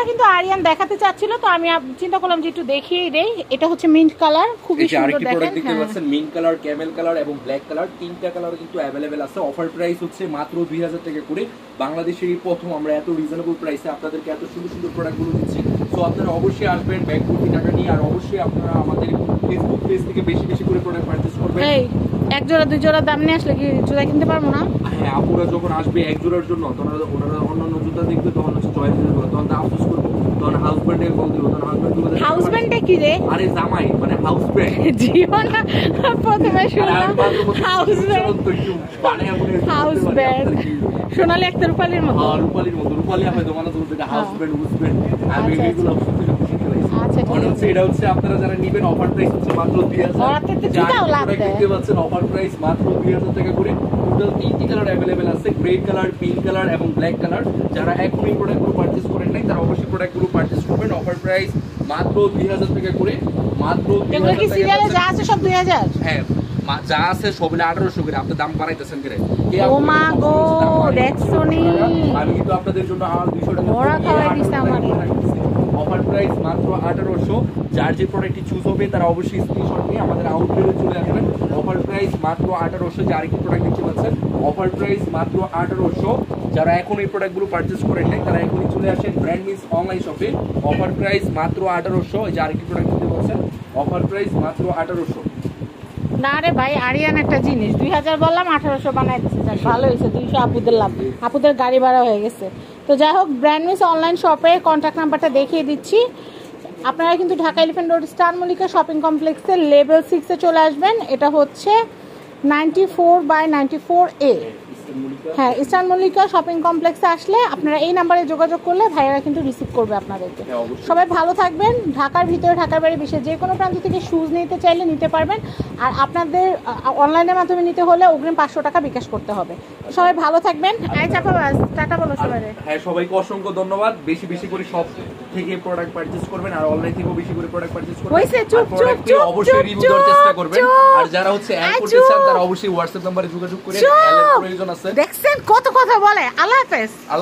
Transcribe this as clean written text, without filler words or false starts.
কিন্তু আরিয়ান দেখাতে চাচ্ছিল, তো আমি চিন্তা করলাম যে একটু দেখিয়ে দেই। এটা হচ্ছে মিন্ট কালার, খুবই সুন্দর দেখেন। দেখতে পাচ্ছেন মিন্ট কালার, ক্যামেল কালার এবং ব্ল্যাক কালার, তিনটা কালার কিন্তু अवेलेबल আছে। অফার প্রাইস হচ্ছে মাত্র 2000 টাকা করে। বাংলাদেশেরই প্রথম আমরা এত রিজনেবল প্রাইসে আপনাদেরকে এত সুন্দর সুন্দর প্রোডাক্টগুলো দিচ্ছি। সো আপনারা অবশ্যই আসবেন ব্যাগ ভর্তি টাকা নিয়ে, আর অবশ্যই আপনারা আমাদের ফেসবুক পেজ থেকে বেশি বেশি করে প্রোডাক্ট পারচেজ করবেন। এই এক জোড়া দুই জোড়া দাম নিয়ে আসলে কি জোড়া কিনতে পারবো না? হ্যাঁ, আপুরা যখন আসবে এক জোড়ার জন্য, তখন ওনারা অন্যান্য জুতা দেখবে, তখন হচ্ছে চয়েস দিতে পারবে, তখন আফসোস করবো, তখন হাজবেন্ডে কল দিল, তখন হাজবেন্ডে কি রে? আরে জামাই মানে হাউসব্যান্ড জীবন প্রথমে শুনলাম হাউসব্যান্ড সোনালী একটা রূপালীর মতো। রূপালীর মতো, রূপালী আমি তোমার যেটা হাউসব্যান্ড হুসব্যান্ড আমি এগুলো আচ্ছা হচ্ছে এটা হচ্ছে আপনারা যারা নেবেন অফার প্রাইস হচ্ছে মাত্র 2000 দেখতে পাচ্ছেন। অফার প্রাইস মাত্র 2000 টাকা করে। টোটাল 3টি কালার अवेलेबल আছে, গ্রে কালার, পিঙ্ক কালার এবং ব্ল্যাক কালার। যারা এখনই প্রোডাক্টগুলো পারচেজ করেন নাই তারা অবশ্যই প্রোডাক্টগুলো পারচেজ করবেন। অফার প্রাইস মাত্র 2000 টাকা করে। মাত্র 2000 টাকা। সিরিয়ালে যা আছে সব 2000। হ্যাঁ, যা আছে সবগুলো 1800 করে। আপনি দাম বাড়াইতেছেন করে। ও মা গো, দেখছনি আমি কিন্তু আপনাদের জন্য আর 200 টাকা ওরা খাওয়াই দিছে আমারে। অফার প্রাইস মাত্র 1800। যার যে প্রোডাক্টটি চুজ হবে তারা অবশ্যই স্ক্রিনশট নিয়ে আমাদের আউটলেটে চলে আসবেন। অফার প্রাইস মাত্র 1800। যার কি প্রোডাক্ট দেখতে পাচ্ছেন, অফার প্রাইস মাত্র 1800। যারা এখন এই প্রোডাক্টগুলো পারচেজ করেন নাই তারা এখনই চলে আসেন ব্র্যান্ড মিস অনলাইন শপে। অফার প্রাইস মাত্র 1800। যার কি প্রোডাক্ট দেখতে পাচ্ছেন, অফার প্রাইস মাত্র 1800। না রে ভাই, আরিয়ান একটা জিনিস 2000 বললাম 1800 বানাই দিচ্ছে। ভালো হয়েছে, 200 আপুদের লাভ, আপুদের গাড়ি ভাড়া হয়ে গেছে। তো যাই হোক, ব্র্যান্ড মিস অনলাইন শপে কন্ট্যাক্ট নাম্বারটা দেখিয়ে দিচ্ছি। আপনারা কিন্তু Dhaka Elephant Road Star Mallika shopping কমপ্লেক্সের লেভেল 6-এ চলে আসবেন। এটা হচ্ছে 94/94A। হ্যাঁ, ইস্টার্ন মল্লিকা শপিং কমপ্লেক্সে আসলে আপনারা এই নাম্বারে যোগাযোগ করলে ভাইয়ারা কিন্তু রিসিভ করবে আপনাদেরকে। সবাই ভালো থাকবেন। ঢাকার ভিতরে, ঢাকার বাইরে, বিশ্বের যে কোনো প্রান্ত থেকে শুজ নিতে চাইলে নিতে পারবেন। আর আপনাদের অনলাইনের মাধ্যমে নিতে হলে অগ্রিম 500 টাকা বিকাশ করতে হবে। সবাই ভালো থাকবেন। টাটা বলো সবাই। হ্যাঁ, সবাইকে অসংখ্য ধন্যবাদ। বেশি বেশি করে সব থেকে প্রোডাক্ট পারচেজ করবেন, আর অনলাইন থেকেও বেশি করে প্রোডাক্ট পারচেজ করবেন। অবশ্যই রিভিউ দেওয়ার চেষ্টা করবেন। আর যারা হচ্ছে অ্যাড করতে চান তারা অবশ্যই হোয়াটসঅ্যাপ নম্বরে যোগাযোগ করে প্রয়োজন আছে। দেখছেন কত কথা বলে। আল্লাহ হাফেজ।